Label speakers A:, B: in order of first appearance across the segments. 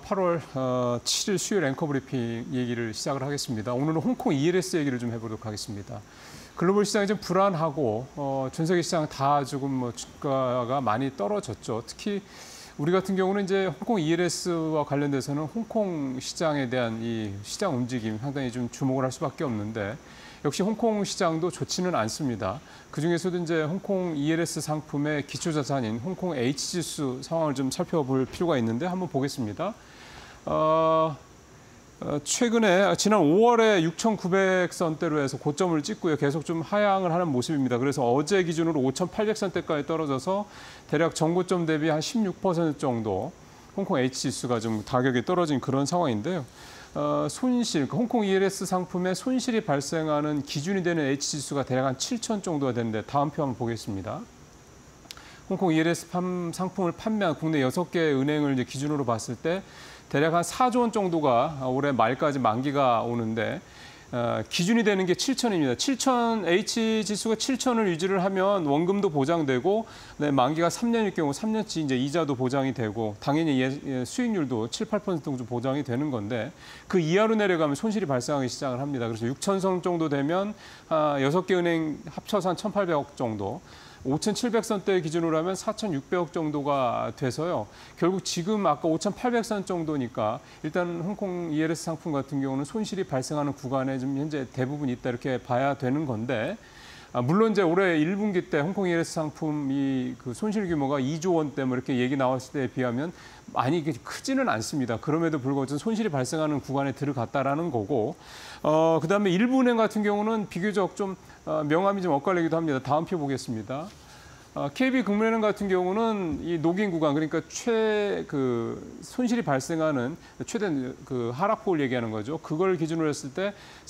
A: 8월 7일 수요일 앵커 브리핑 얘기를 시작을 하겠습니다. 오늘은 홍콩 ELS 얘기를 좀 해보도록 하겠습니다. 글로벌 시장이 좀 불안하고 전 세계 시장 다 조금 주가가 많이 떨어졌죠. 특히 우리 같은 경우는 이제 홍콩 ELS와 관련돼서는 홍콩 시장에 대한 이 시장 움직임 상당히 좀 주목을 할 수밖에 없는데 역시 홍콩 시장도 좋지는 않습니다. 그중에서도 이제 홍콩 ELS 상품의 기초자산인 홍콩 H지수 상황을 좀 살펴볼 필요가 있는데 한번 보겠습니다. 최근에 지난 5월에 6,900선대로 해서 고점을 찍고요. 계속 좀 하향을 하는 모습입니다. 그래서 어제 기준으로 5,800선대까지 떨어져서 대략 전고점 대비 한 16% 정도 홍콩 H지수가 좀 가격이 떨어진 그런 상황인데요. 손실, 홍콩 ELS 상품의 손실이 발생하는 기준이 되는 H지수가 대략 한 7,000 정도가 되는데 다음 표 한번 보겠습니다. 홍콩 ELS 상품을 판매한 국내 6개 은행을 이제 기준으로 봤을 때 대략 한 4조 원 정도가 올해 말까지 만기가 오는데 기준이 되는 게 7,000입니다. 7,000 H지수가 7,000을 유지를 하면 원금도 보장되고 만기가 3년일 경우 3년치 이제 이자도 보장이 되고 당연히 수익률도 7, 8% 정도 보장이 되는 건데 그 이하로 내려가면 손실이 발생하기 시작을 합니다. 그래서 6,000선 정도 되면 6개 은행 합쳐서 한 1,800억 정도. 5,700선대 기준으로 하면 4,600억 정도가 돼서요. 결국 지금 아까 5,800선 정도니까 일단 홍콩 ELS 상품 같은 경우는 손실이 발생하는 구간에 좀 현재 대부분 있다 이렇게 봐야 되는 건데 물론 이제 올해 1분기 때 홍콩 ELS 상품이 그 손실 규모가 2조 원대 뭐 이렇게 얘기 나왔을 때에 비하면 많이 크지는 않습니다. 그럼에도 불구하고 좀 손실이 발생하는 구간에 들어갔다라는 거고 그다음에 일부 은행 같은 경우는 비교적 좀 명암이 좀 엇갈리기도 합니다. 다음 표 보겠습니다. KB금융은행 같은 경우는 이 녹인 구간 그러니까 손실이 발생하는 최대 그 하락폭을 얘기하는 거죠. 그걸 기준으로 했을 때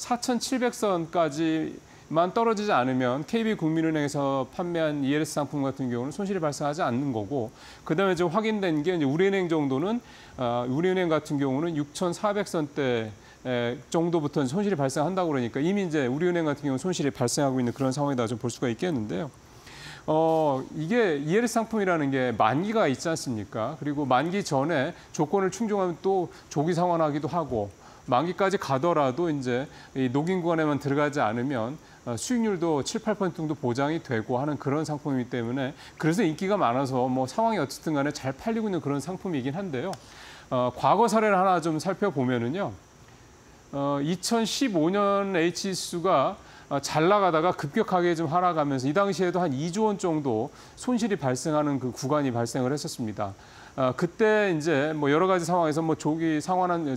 A: 4,700선까지만 떨어지지 않으면 KB국민은행에서 판매한 ELS 상품 같은 경우는 손실이 발생하지 않는 거고 그다음에 좀 확인된 게 이제 우리은행 정도는 우리은행 같은 경우는 6,400선대 정도부터는 손실이 발생한다고 그러니까 이미 이제 우리은행 같은 경우는 손실이 발생하고 있는 그런 상황이다 좀 볼 수가 있겠는데요. 이게 ELS 상품이라는 게 만기가 있지 않습니까? 그리고 만기 전에 조건을 충족하면 또 조기 상환하기도 하고 만기까지 가더라도 이제 이 녹인 구간에만 들어가지 않으면 수익률도 7, 8% 정도 보장이 되고 하는 그런 상품이기 때문에 그래서 인기가 많아서 뭐 상황이 어쨌든 간에 잘 팔리고 있는 그런 상품이긴 한데요. 과거 사례를 하나 좀 살펴보면은요. 2015년 H지수가 잘 나가다가 급격하게 좀 하락하면서 이 당시에도 한 2조 원 정도 손실이 발생하는 그 구간이 발생을 했었습니다. 그때 이제 뭐 여러 가지 상황에서 뭐 조기 상환한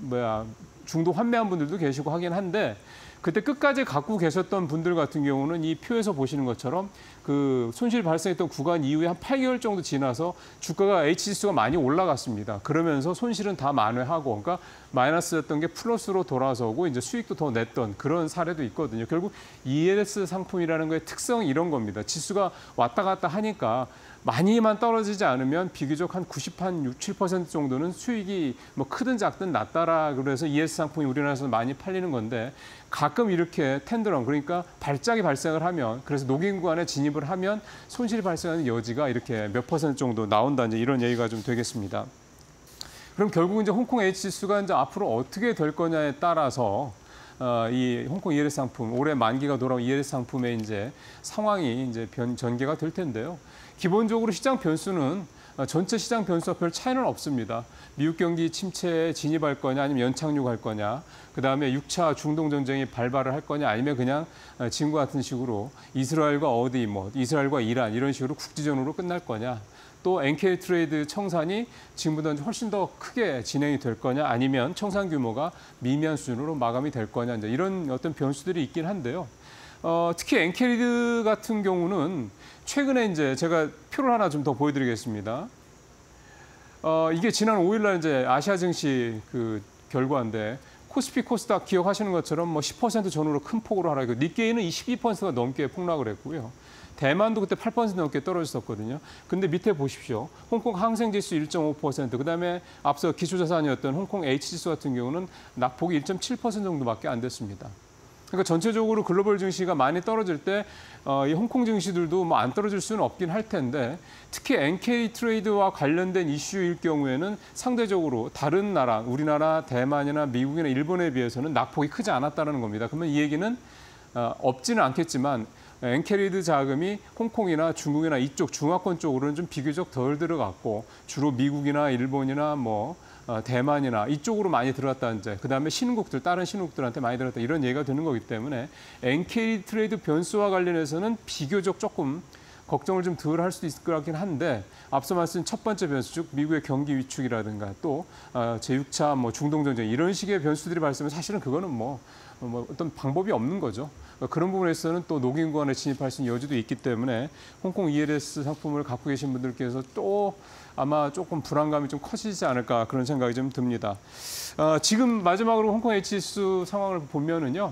A: 중도 환매한 분들도 계시고 하긴 한데 그때 끝까지 갖고 계셨던 분들 같은 경우는 이 표에서 보시는 것처럼 그 손실이 발생했던 구간 이후에 한 8개월 정도 지나서 주가가 H지수가 많이 올라갔습니다. 그러면서 손실은 다 만회하고 그러니까 마이너스였던 게 플러스로 돌아서고 이제 수익도 더 냈던 그런 사례도 있거든요. 결국 ELS 상품이라는 거의 특성이 이런 겁니다. 지수가 왔다 갔다 하니까 많이만 떨어지지 않으면 비교적 한 6, 7% 정도는 수익이 뭐 크든 작든 낮다라 그래서 ELS 상품이 우리나라에서 많이 팔리는 건데 가끔 이렇게 텐드럼 그러니까 발작이 발생을 하면 그래서 녹인 구간에 진입을 하면 손실이 발생하는 여지가 이렇게 몇 % 정도 나온다 이제 이런 얘기가 좀 되겠습니다. 그럼 결국 이제 홍콩 H지수가 이제 앞으로 어떻게 될 거냐에 따라서 이 홍콩 ELS 상품 올해 만기가 돌아온 ELS 상품의 이제 상황이 이제 전개가 될 텐데요. 기본적으로 시장 변수는 전체 시장 변수와 별 차이는 없습니다. 미국 경기 침체에 진입할 거냐 아니면 연착륙할 거냐 그다음에 6차 중동 전쟁이 발발을 할 거냐 아니면 그냥 지금과 같은 식으로 이스라엘과 이스라엘과 이란 이런 식으로 국지전으로 끝날 거냐 또 NK 트레이드 청산이 지금보다 훨씬 더 크게 진행이 될 거냐 아니면 청산 규모가 미미한 수준으로 마감이 될 거냐 이제 이런 어떤 변수들이 있긴 한데요. 특히 엔캐리드 같은 경우는 최근에 이제 제가 표를 하나 좀 더 보여드리겠습니다. 이게 지난 5일날 이제 아시아 증시 그 결과인데 코스피 코스닥 기억하시는 것처럼 뭐 10% 전후로 큰 폭으로 하락했고 니케이는 22%가 넘게 폭락을 했고요. 대만도 그때 8% 넘게 떨어졌었거든요. 근데 밑에 보십시오. 홍콩 항생지수 1.5%, 그다음에 앞서 기초자산이었던 홍콩 H지수 같은 경우는 낙폭이 1.7% 정도밖에 안 됐습니다. 그러니까 전체적으로 글로벌 증시가 많이 떨어질 때 이 홍콩 증시들도 뭐 안 떨어질 수는 없긴 할 텐데 특히 NK 트레이드와 관련된 이슈일 경우에는 상대적으로 다른 나라, 우리나라, 대만이나 미국이나 일본에 비해서는 낙폭이 크지 않았다는 겁니다. 그러면 이 얘기는 없지는 않겠지만 엔캐리드 자금이 홍콩이나 중국이나 이쪽 중화권 쪽으로는 좀 비교적 덜 들어갔고 주로 미국이나 일본이나 뭐 대만이나 이쪽으로 많이 들어갔다 이제 그다음에 신흥국들 다른 신흥국들한테 많이 들어갔다 이런 얘기가 되는 거기 때문에 NK 트레이드 변수와 관련해서는 비교적 조금 걱정을 좀 덜 할 수도 있을 것 같긴 한데 앞서 말씀드린 첫 번째 변수 즉 미국의 경기 위축이라든가 또 제6차 뭐 중동 전쟁 이런 식의 변수들이 발생하면 사실은 그거는 뭐 어떤 방법이 없는 거죠. 그런 부분에서는 또 녹인 구간에 진입할 수 있는 여지도 있기 때문에 홍콩 ELS 상품을 갖고 계신 분들께서 또 아마 조금 불안감이 좀 커지지 않을까 그런 생각이 좀 듭니다. 지금 마지막으로 홍콩 H지수 상황을 보면은요.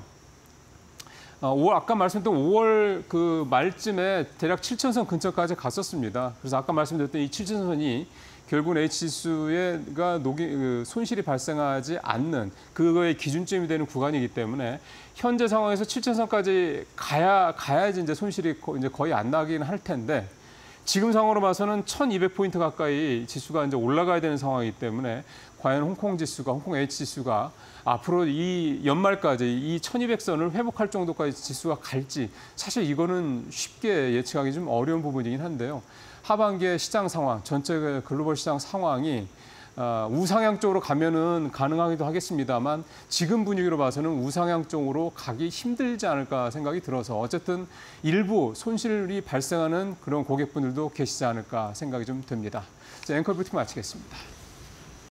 A: 아까 말씀드렸던 5월 그 말쯤에 대략 7,000선 근처까지 갔었습니다. 그래서 아까 말씀드렸던 이 7,000선이 결국은 H지수가 손실이 발생하지 않는 그거의 기준점이 되는 구간이기 때문에 현재 상황에서 7,000선까지 가야지 이제 손실이 이제 거의 안 나긴 할 텐데 지금 상황으로 봐서는 1,200포인트 가까이 지수가 이제 올라가야 되는 상황이기 때문에 과연 홍콩 H지수가 앞으로 이 연말까지 이 1,200선을 회복할 정도까지 지수가 갈지 사실 이거는 쉽게 예측하기 좀 어려운 부분이긴 한데요. 하반기의 시장 상황, 전체 글로벌 시장 상황이 우상향 쪽으로 가면은 가능하기도 하겠습니다만 지금 분위기로 봐서는 우상향 쪽으로 가기 힘들지 않을까 생각이 들어서 어쨌든 일부 손실이 발생하는 그런 고객분들도 계시지 않을까 생각이 좀 듭니다. 앵커 뷰팅 마치겠습니다.